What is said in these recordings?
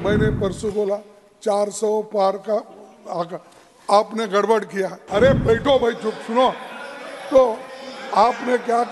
मैंने परसों बोला 400 पार का आपने गड़बड़ किया। अरे बैठो भाई, चुप सुनो। तो आपने क्या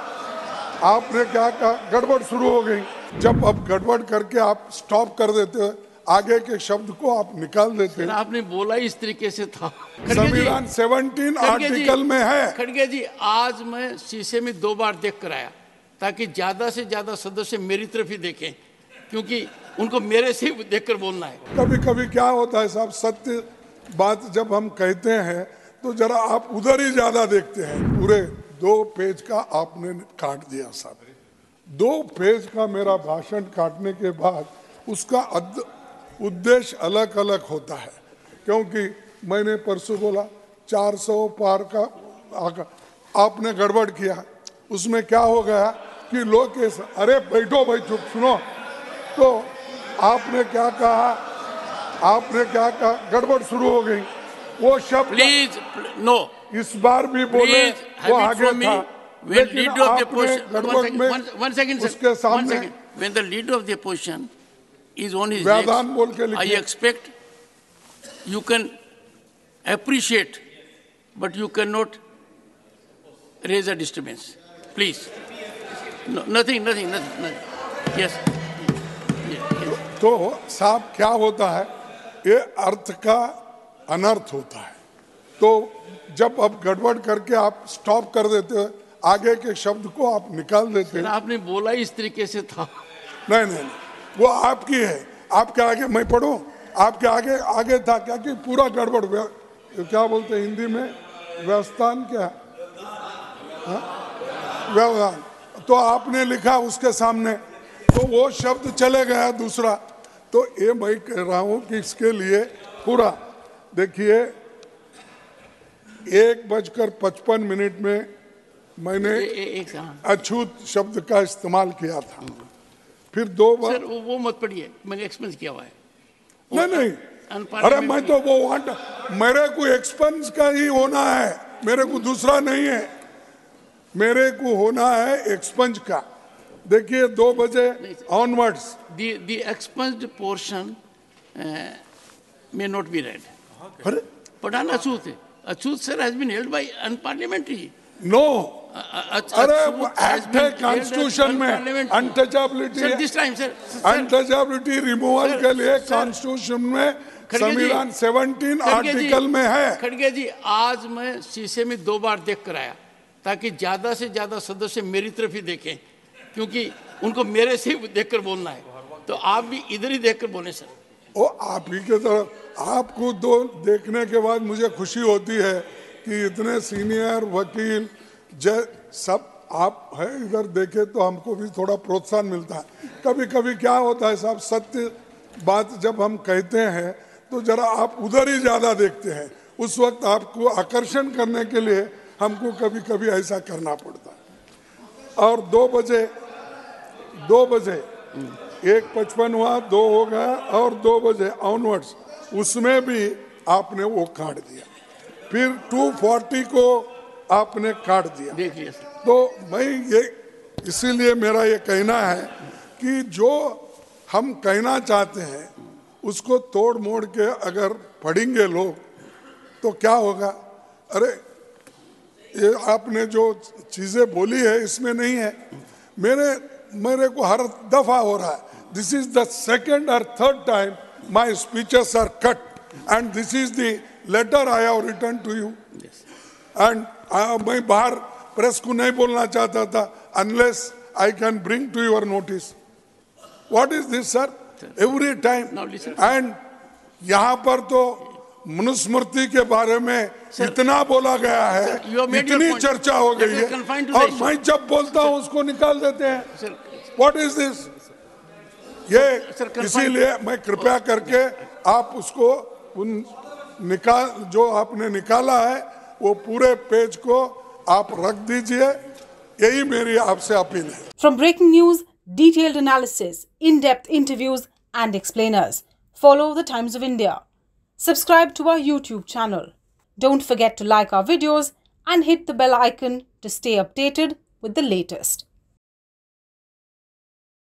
कहा, गड़बड़ शुरू हो गई। जब अब गड़बड़ करके आप स्टॉप कर देते हो, आगे के शब्द को आप निकाल देते हैं। आपने बोला इस तरीके से था। संविधान 17 आर्टिकल में है। खड़गे जी, आज मैं शीशे में 2 बार देख कर आया ताकि ज्यादा से ज्यादा सदस्य मेरी तरफ ही देखें, क्योंकि उनको मेरे से ही देखकर बोलना है। कभी कभी क्या होता है साहब, सत्य बात जब हम कहते हैं तो जरा आप उधर ही ज्यादा देखते हैं। पूरे 2 पेज का आपने काट दिया साहब। 2 पेज का मेरा भाषण काटने के बाद उसका उद्देश्य अलग अलग होता है, क्योंकि मैंने परसों बोला 400 पार का आपने गड़बड़ किया। उसमें क्या हो गया कि लोग अरे बैठो भाई, चुप सुनो। तो आपने क्या कहा, गड़बड़ शुरू हो गई। वो शब्द प्लीज नो, इस बार भी बोले वो आगे था, लेकिन आपने गड़बड़ में उसके सामने when the leader of the opposition is on his व्यादान बोल के legs, I expect you can appreciate, but you cannot raise a disturbance. Please. No, nothing. Yes. तो साहब क्या होता है, ये अर्थ का अनर्थ होता है। तो जब अब गड़बड़ करके आप स्टॉप कर देते हो, आगे के शब्द को आप निकाल देते हैं। आपने बोला इस तरीके से था। नहीं, वो आपकी है। आपके आगे मैं पढ़ूं, आपके आगे था क्या कि पूरा गड़बड़, क्या बोलते हैं हिंदी में, व्यवस्थान क्या, व्यवधान। तो आपने लिखा उसके सामने, तो वो शब्द चले गया दूसरा। तो ये मैं कह रहा हूं कि इसके लिए पूरा देखिए 1:55 में मैंने अछूत शब्द का इस्तेमाल किया था। फिर 2 बार सर वो मत पढ़िए, मैंने एक्सपेंस किया हुआ है। नहीं, अरे मैं तो वो मेरे को एक्सपेंस का ही होना है, मेरे को दूसरा नहीं है। मेरे को होना है एक्सपेंस का। देखिए 2 बजे onwards the expunged portion may not be read. But on Achut sir has been held by unparliamentary. No. अरे एक्ट है कॉन्स्टिट्यूशन में untouchability. Sir this time sir untouchability removal के लिए कॉन्स्टिट्यूशन में संविधान 17 आर्टिकल में है। खड़गे जी, आज मैं शीशे में 2 बार देख कर आया ताकि ज्यादा से ज्यादा सदस्य मेरी तरफ ही देखें, क्योंकि उनको मेरे से ही देखकर बोलना है। तो आप भी इधर ही देखकर बोले सर। ओ आप ही के तरफ आपको 2 देखने के बाद मुझे खुशी होती है कि इतने सीनियर वकील सब आप है, इधर देखे तो हमको भी थोड़ा प्रोत्साहन मिलता है। कभी कभी क्या होता है साहब, सत्य बात जब हम कहते हैं तो जरा आप उधर ही ज्यादा देखते हैं। उस वक्त आपको आकर्षण करने के लिए हमको कभी कभी ऐसा करना पड़ता है। और 2 बजे 1:55 हुआ, 2 हो गया, और 2 बजे ऑनवर्ड्स उसमें भी आपने वो काट दिया। फिर 2:40 को आपने काट दिया। देखिए तो मैं ये इसीलिए मेरा ये कहना है कि जो हम कहना चाहते हैं उसको तोड़ मोड़ के अगर पढ़ेंगे लोग तो क्या होगा। अरे ये आपने जो चीजें बोली है इसमें नहीं है। मेरे को हर दफा हो रहा है, this is the 2nd or 3rd time my speeches are cut and this is the letter I have return to you. And मैं बाहर प्रेस को नहीं बोलना चाहता था unless I can bring to your notice. What is this sir, every time. And यहाँ पर तो मनुस्मृति के बारे में इतना बोला गया है, इतनी चर्चा हो गई है, और मैं जब बोलता हूँ उसको निकाल देते हैं। What is this? ये इसीलिए मैं कृपया करके आप उसको जो आपने निकाला है वो पूरे पेज को आप रख दीजिए, यही मेरी आपसे अपील है। From breaking news, detailed analysis, in-depth interviews and explainers, follow the Times of India. Subscribe to our YouTube channel. Don't forget to like our videos and hit the bell icon to stay updated with the latest.